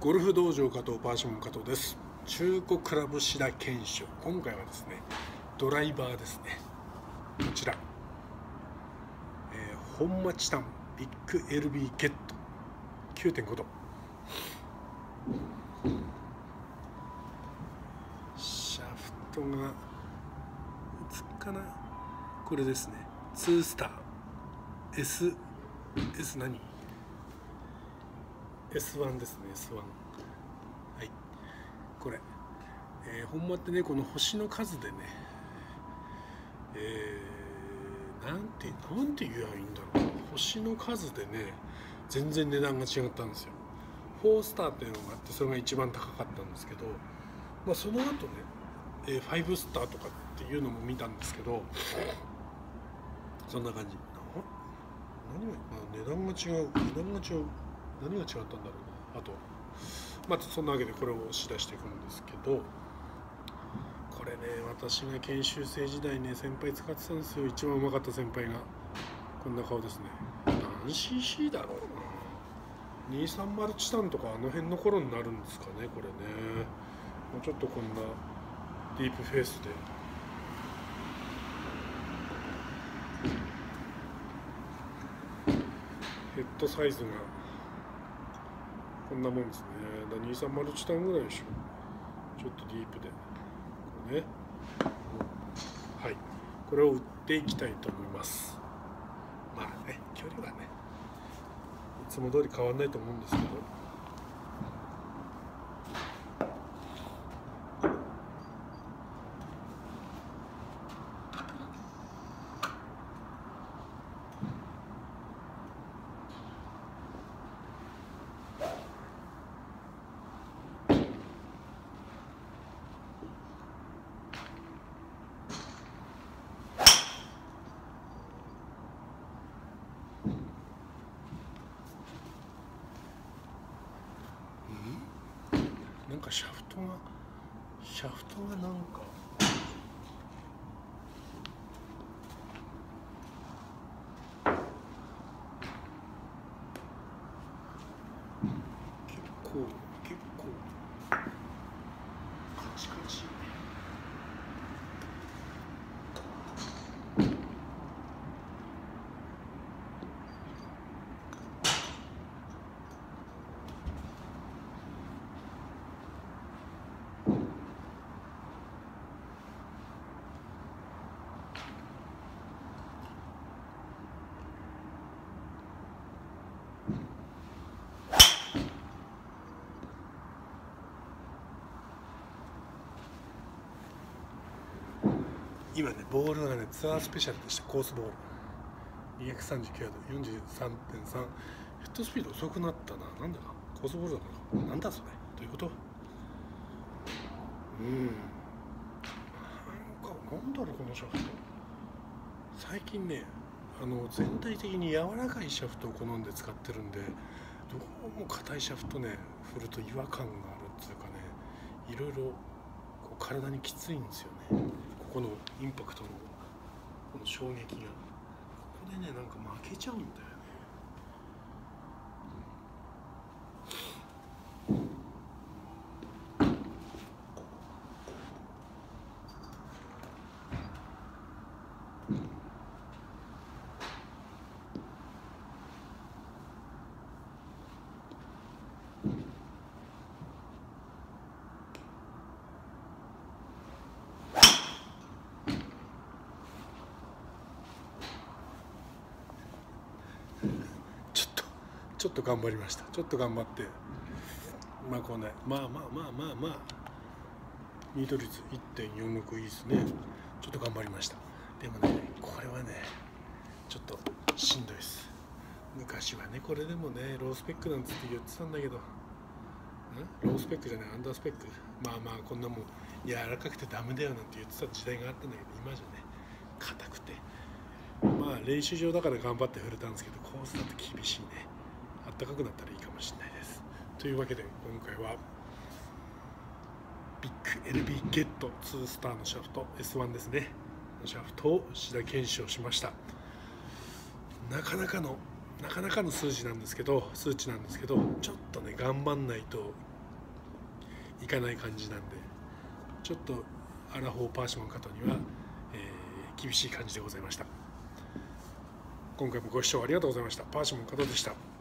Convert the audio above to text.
ゴルフ道場加藤パーシモン加藤です。中古クラブ志田検証、今回はですねドライバーですね。こちら、本町タンビッグ LB ゲット 9.5 度、シャフトが映っかな、これですね。2スター S 何 S1 ですね。 S1、 はい、これ、本間ってね、この星の数でね、なんて言えばいいんだろう、星の数でね全然値段が違ったんですよ。4スターっていうのがあって、それが一番高かったんですけど、その後ね、5スターとかっていうのも見たんですけど、そんな感じ。値段が違う、何が違ったんだろうな。あとそんなわけでこれを押し出していくんですけど、これね、私が研修生時代ね、先輩使ってたんですよ。一番うまかった先輩がこんな顔ですね。何 cc だろうな、230チタンとかあの辺の頃になるんですかね、これね。もうちょっとこんなディープフェイスで、ヘッドサイズがこんなもんですね。230チタンぐらいでしょ。ちょっとディープでこれね、はい、これを打っていきたいと思います。距離はねいつも通り変わらないと思うんですけど、なんかシャフトがなんか結構カチカチ。今ね、ボールがね、ツアースペシャルでした。コースボール239ヤード 43.3、 ヘッドスピード遅くなったな。なんだかコースボールだから、なんだそれ、どういうこと。なんだろう、このシャフト。最近ね、全体的に柔らかいシャフトを好んで使ってるんで、どうも硬いシャフトね振ると違和感があるっていうかね、いろいろこう体にきついんですよね。ここのインパクトのこの衝撃が、ここでねなんか負けちゃうんだよね。ちょっと頑張りました。ちょっと頑張って、こうね、ミート率 1.46 いいですね。ちょっと頑張りました。でもね、これはねちょっとしんどいです。昔はね、これでもねロースペックなんつって言ってたんだけど、ロースペックじゃない、アンダースペック、こんなもん柔らかくてダメだよなんて言ってた時代があったんだけど、今じゃね硬くて、練習場だから頑張って振れたんですけど、コースだと厳しいね。暖かくなったらいいかもしれないです。というわけで今回はビッグ LB ゲット2スターのシャフト S1 ですね、シャフトを志田検証しました。なかなかの数値なんですけど、ちょっとね頑張んないといかない感じなんで、ちょっとアラフォーパーシモン加藤には、厳しい感じでございました。今回もご視聴ありがとうございました。パーシモン加藤でした。